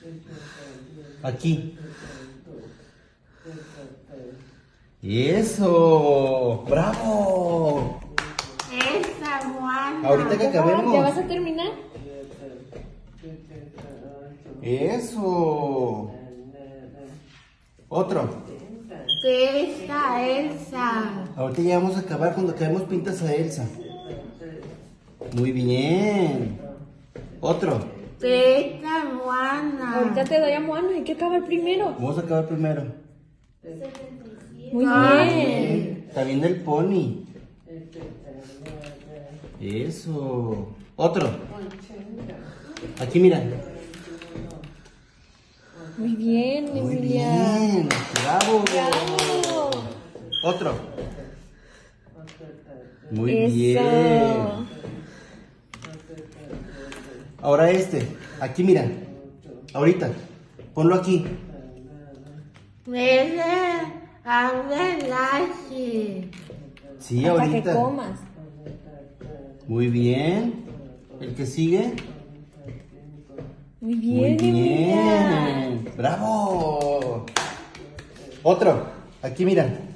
Aquí. ¡Eso! ¡Bravo! Esa, Juana. Ahorita que acabemos. ¿Ya vas a terminar? ¡Eso! Otro. Esa, Elsa. Ahorita ya vamos a acabar cuando acabemos pintas a Elsa. Muy bien. Otro. Esa, Juana. Ahorita te doy a Moana, hay que acabar primero. Vamos a acabar primero. Muy bien. Está bien el pony. Eso. Otro. Aquí mira. Muy bien, Muy Emilia. bien. Bravo. Bravo. Otro. Muy Eso. bien. Ahora este. Aquí mira. Ahorita. Ponlo aquí. Esa, Abdelashi. Sí, Hasta que ahorita. comas. Muy bien. El que sigue. Muy Muy bien, Emilia. bien. Bravo. Otro. Aquí mira.